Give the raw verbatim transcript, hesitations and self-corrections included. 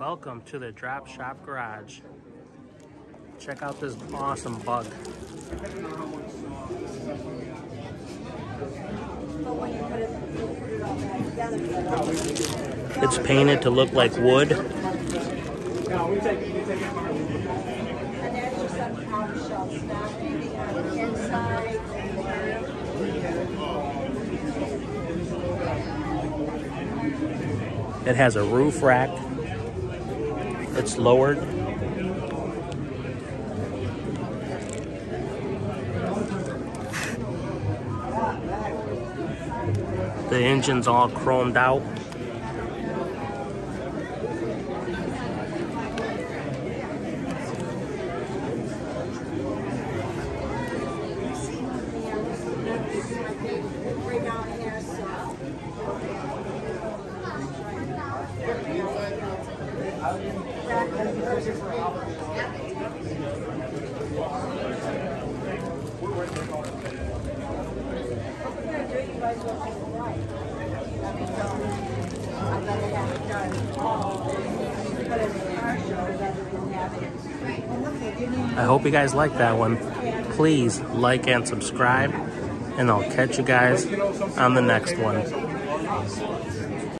Welcome to the Drop Shop Garage. Check out this awesome bug. It's painted to look like wood. It has a roof rack. It's lowered. The engine's all chromed out. I hope you guys like that one. Please like and subscribe, and I'll catch you guys on the next one.